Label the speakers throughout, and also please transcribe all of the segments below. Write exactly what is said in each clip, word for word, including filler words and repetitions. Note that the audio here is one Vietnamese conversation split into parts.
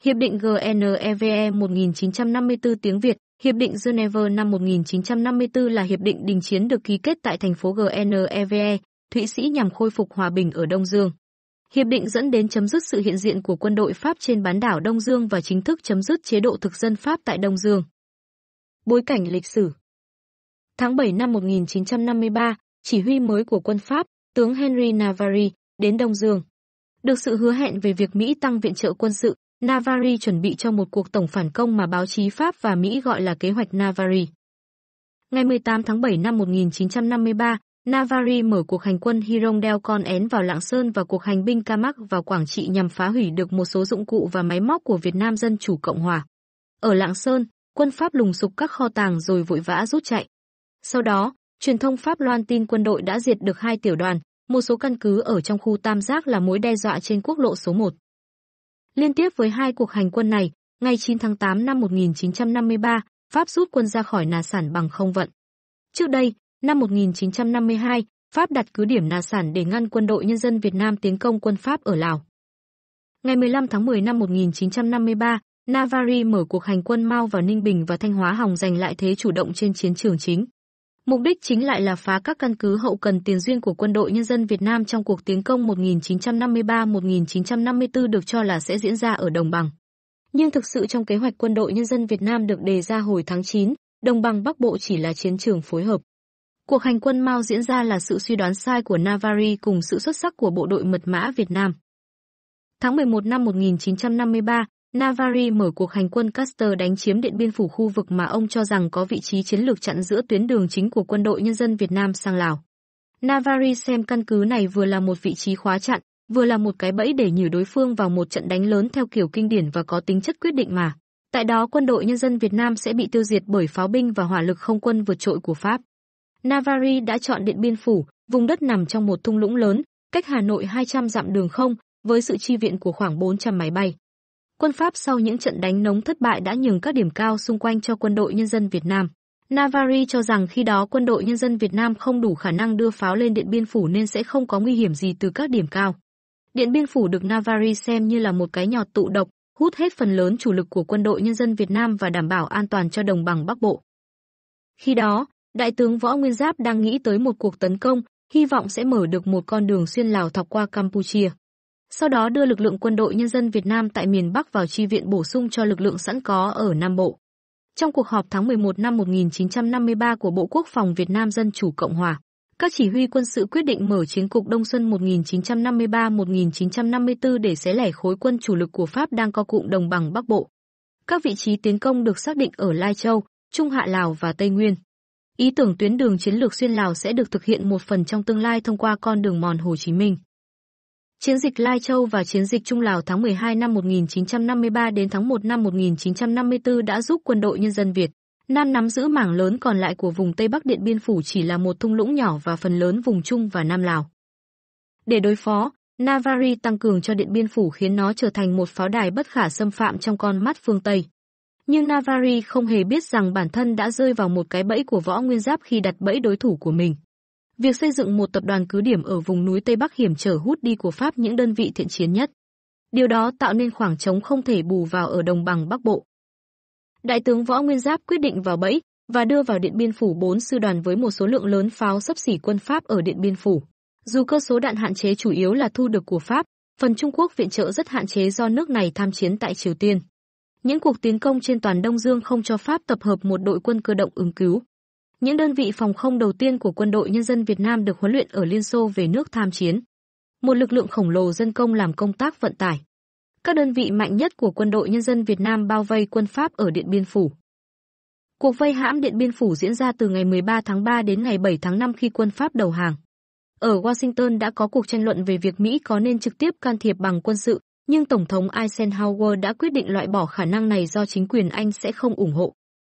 Speaker 1: Hiệp định Geneva một nghìn chín trăm năm mươi tư tiếng Việt, Hiệp định Geneva năm một nghìn chín trăm năm mươi tư là hiệp định đình chiến được ký kết tại thành phố Geneva, Thụy Sĩ nhằm khôi phục hòa bình ở Đông Dương. Hiệp định dẫn đến chấm dứt sự hiện diện của quân đội Pháp trên bán đảo Đông Dương và chính thức chấm dứt chế độ thực dân Pháp tại Đông Dương. Bối cảnh lịch sử. Tháng bảy năm một nghìn chín trăm năm mươi ba, chỉ huy mới của quân Pháp, tướng Henry Navarre, đến Đông Dương. Được sự hứa hẹn về việc Mỹ tăng viện trợ quân sự, Navarre chuẩn bị cho một cuộc tổng phản công mà báo chí Pháp và Mỹ gọi là kế hoạch Navarre. Ngày mười tám tháng bảy năm một nghìn chín trăm năm mươi ba, Navarre mở cuộc hành quân Hirondelle-Con-én vào Lạng Sơn và cuộc hành binh Camac vào Quảng Trị nhằm phá hủy được một số dụng cụ và máy móc của Việt Nam Dân Chủ Cộng Hòa. Ở Lạng Sơn, quân Pháp lùng sục các kho tàng rồi vội vã rút chạy. Sau đó, truyền thông Pháp loan tin quân đội đã diệt được hai tiểu đoàn, một số căn cứ ở trong khu Tam Giác là mối đe dọa trên quốc lộ số một. Liên tiếp với hai cuộc hành quân này, ngày chín tháng tám năm một nghìn chín trăm năm mươi ba, Pháp rút quân ra khỏi Nà Sản bằng không vận. Trước đây, năm một nghìn chín trăm năm mươi hai, Pháp đặt cứ điểm Nà Sản để ngăn quân đội nhân dân Việt Nam tiến công quân Pháp ở Lào. Ngày mười lăm tháng mười năm một nghìn chín trăm năm mươi ba, Navarre mở cuộc hành quân Mao vào Ninh Bình và Thanh Hóa hòng giành lại thế chủ động trên chiến trường chính. Mục đích chính lại là phá các căn cứ hậu cần tiền duyên của quân đội nhân dân Việt Nam trong cuộc tiến công một nghìn chín trăm năm mươi ba một nghìn chín trăm năm mươi tư được cho là sẽ diễn ra ở Đồng Bằng. Nhưng thực sự trong kế hoạch quân đội nhân dân Việt Nam được đề ra hồi tháng chín, Đồng Bằng Bắc Bộ chỉ là chiến trường phối hợp. Cuộc hành quân Mao diễn ra là sự suy đoán sai của Navarre cùng sự xuất sắc của bộ đội mật mã Việt Nam. Tháng mười một năm một nghìn chín trăm năm mươi ba, Navarre mở cuộc hành quân Custer đánh chiếm Điện Biên Phủ, khu vực mà ông cho rằng có vị trí chiến lược chặn giữa tuyến đường chính của quân đội nhân dân Việt Nam sang Lào. Navarre xem căn cứ này vừa là một vị trí khóa chặn, vừa là một cái bẫy để nhử đối phương vào một trận đánh lớn theo kiểu kinh điển và có tính chất quyết định mà. Tại đó quân đội nhân dân Việt Nam sẽ bị tiêu diệt bởi pháo binh và hỏa lực không quân vượt trội của Pháp. Navarre đã chọn Điện Biên Phủ, vùng đất nằm trong một thung lũng lớn, cách Hà Nội hai trăm dặm đường không, với sự chi viện của khoảng bốn trăm máy bay. Quân Pháp sau những trận đánh nóng thất bại đã nhường các điểm cao xung quanh cho quân đội nhân dân Việt Nam. Navarre cho rằng khi đó quân đội nhân dân Việt Nam không đủ khả năng đưa pháo lên Điện Biên Phủ nên sẽ không có nguy hiểm gì từ các điểm cao. Điện Biên Phủ được Navarre xem như là một cái nhọt tụ độc, hút hết phần lớn chủ lực của quân đội nhân dân Việt Nam và đảm bảo an toàn cho Đồng bằng Bắc Bộ. Khi đó, Đại tướng Võ Nguyên Giáp đang nghĩ tới một cuộc tấn công, hy vọng sẽ mở được một con đường xuyên Lào thọc qua Campuchia. Sau đó đưa lực lượng quân đội nhân dân Việt Nam tại miền Bắc vào chi viện bổ sung cho lực lượng sẵn có ở Nam Bộ. Trong cuộc họp tháng mười một năm một nghìn chín trăm năm mươi ba của Bộ Quốc phòng Việt Nam Dân Chủ Cộng Hòa, các chỉ huy quân sự quyết định mở chiến cục Đông Xuân một nghìn chín trăm năm mươi ba một nghìn chín trăm năm mươi tư để xé lẻ khối quân chủ lực của Pháp đang co cụm Đồng bằng Bắc Bộ. Các vị trí tiến công được xác định ở Lai Châu, Trung Hạ Lào và Tây Nguyên. Ý tưởng tuyến đường chiến lược xuyên Lào sẽ được thực hiện một phần trong tương lai thông qua con đường mòn Hồ Chí Minh. Chiến dịch Lai Châu và chiến dịch Trung Lào tháng mười hai năm một nghìn chín trăm năm mươi ba đến tháng một năm một nghìn chín trăm năm mươi tư đã giúp quân đội nhân dân Việt Nam nắm giữ mảng lớn còn lại của vùng Tây Bắc Điện Biên Phủ chỉ là một thung lũng nhỏ và phần lớn vùng Trung và Nam Lào. Để đối phó, Navarre tăng cường cho Điện Biên Phủ khiến nó trở thành một pháo đài bất khả xâm phạm trong con mắt phương Tây. Nhưng Navarre không hề biết rằng bản thân đã rơi vào một cái bẫy của Võ Nguyên Giáp khi đặt bẫy đối thủ của mình. Việc xây dựng một tập đoàn cứ điểm ở vùng núi Tây Bắc hiểm trở hút đi của Pháp những đơn vị thiện chiến nhất. Điều đó tạo nên khoảng trống không thể bù vào ở Đồng bằng Bắc Bộ. Đại tướng Võ Nguyên Giáp quyết định vào bẫy và đưa vào Điện Biên Phủ bốn sư đoàn với một số lượng lớn pháo xấp xỉ quân Pháp ở Điện Biên Phủ. Dù cơ số đạn hạn chế chủ yếu là thu được của Pháp, phần Trung Quốc viện trợ rất hạn chế do nước này tham chiến tại Triều Tiên. Những cuộc tiến công trên toàn Đông Dương không cho Pháp tập hợp một đội quân cơ động ứng cứu. Những đơn vị phòng không đầu tiên của quân đội nhân dân Việt Nam được huấn luyện ở Liên Xô về nước tham chiến. Một lực lượng khổng lồ dân công làm công tác vận tải. Các đơn vị mạnh nhất của quân đội nhân dân Việt Nam bao vây quân Pháp ở Điện Biên Phủ. Cuộc vây hãm Điện Biên Phủ diễn ra từ ngày mười ba tháng ba đến ngày bảy tháng năm khi quân Pháp đầu hàng. Ở Washington đã có cuộc tranh luận về việc Mỹ có nên trực tiếp can thiệp bằng quân sự, nhưng Tổng thống Eisenhower đã quyết định loại bỏ khả năng này do chính quyền Anh sẽ không ủng hộ.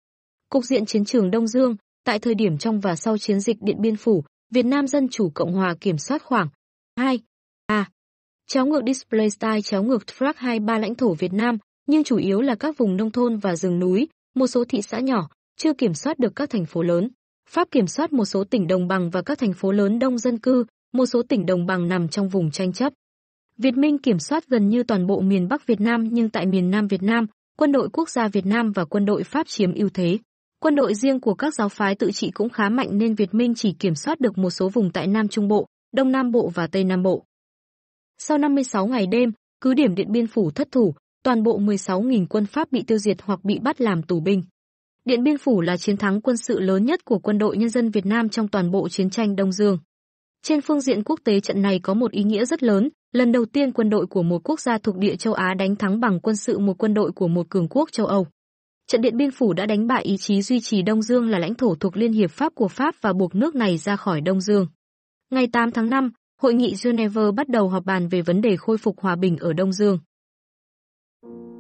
Speaker 1: Cục diện chiến trường Đông Dương, tại thời điểm trong và sau chiến dịch Điện Biên Phủ, Việt Nam Dân Chủ Cộng Hòa kiểm soát khoảng hai a chéo ngược display style chéo ngược frac hai ba lãnh thổ Việt Nam, nhưng chủ yếu là các vùng nông thôn và rừng núi, một số thị xã nhỏ, chưa kiểm soát được các thành phố lớn. Pháp kiểm soát một số tỉnh đồng bằng và các thành phố lớn đông dân cư, một số tỉnh đồng bằng nằm trong vùng tranh chấp. Việt Minh kiểm soát gần như toàn bộ miền Bắc Việt Nam, nhưng tại miền Nam Việt Nam, quân đội quốc gia Việt Nam và quân đội Pháp chiếm ưu thế. Quân đội riêng của các giáo phái tự trị cũng khá mạnh nên Việt Minh chỉ kiểm soát được một số vùng tại Nam Trung Bộ, Đông Nam Bộ và Tây Nam Bộ. Sau năm mươi sáu ngày đêm, cứ điểm Điện Biên Phủ thất thủ, toàn bộ mười sáu nghìn quân Pháp bị tiêu diệt hoặc bị bắt làm tù binh. Điện Biên Phủ là chiến thắng quân sự lớn nhất của Quân đội Nhân dân Việt Nam trong toàn bộ chiến tranh Đông Dương. Trên phương diện quốc tế, trận này có một ý nghĩa rất lớn, lần đầu tiên quân đội của một quốc gia thuộc địa châu Á đánh thắng bằng quân sự một quân đội của một cường quốc châu Âu. Trận Điện Biên Phủ đã đánh bại ý chí duy trì Đông Dương là lãnh thổ thuộc Liên hiệp Pháp của Pháp và buộc nước này ra khỏi Đông Dương. Ngày tám tháng năm, Hội nghị Geneva bắt đầu họp bàn về vấn đề khôi phục hòa bình ở Đông Dương.